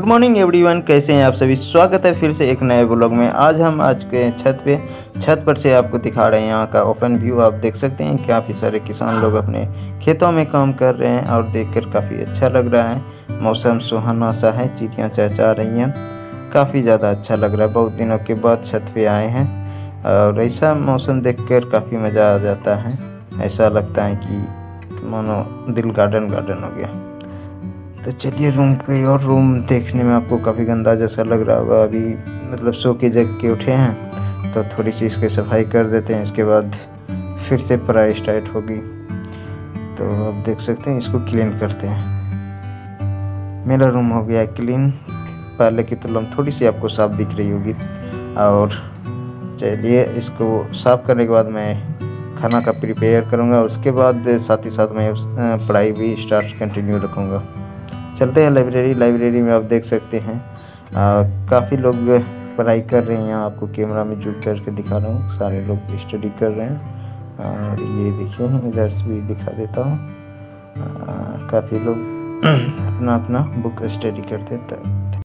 Good morning everyone, कैसे हैं आप सभी। स्वागत है फिर से एक नए ब्लॉग में। आज के छत पर से आपको दिखा रहे हैं यहाँ का ओपन व्यू। आप देख सकते हैं काफ़ी सारे किसान लोग अपने खेतों में काम कर रहे हैं और देखकर काफ़ी अच्छा लग रहा है। मौसम सुहाना सा है, चिड़ियाँ चहचहा रही हैं, काफ़ी ज़्यादा अच्छा लग रहा है। बहुत दिनों के बाद छत पे आए हैं और ऐसा मौसम देखकर काफ़ी मज़ा आ जाता है। ऐसा लगता है कि मानो दिल गार्डन गार्डन हो गया। तो चलिए रूम पे, और रूम देखने में आपको काफ़ी गंदा जैसा लग रहा होगा। अभी मतलब सो के जग के उठे हैं तो थोड़ी सी इसकी सफाई कर देते हैं, इसके बाद फिर से पढ़ाई स्टार्ट होगी। तो आप देख सकते हैं, इसको क्लीन करते हैं। मेरा रूम हो गया है क्लीन, पहले की तुलना में थोड़ी सी आपको साफ दिख रही होगी। और चलिए इसको साफ़ करने के बाद मैं खाना का प्रिपेयर करूँगा, उसके बाद साथ ही साथ मैं पढ़ाई भी स्टार्ट कंटिन्यू रखूँगा। चलते हैं लाइब्रेरी में। आप देख सकते हैं काफ़ी लोग पढ़ाई कर रहे हैं। यहाँ आपको कैमरा में जूम करके दिखा रहा हूँ, सारे लोग स्टडी कर रहे हैं। और ये देखिए, इधर से भी दिखा देता हूँ, काफ़ी लोग अपना बुक स्टडी करते हैं।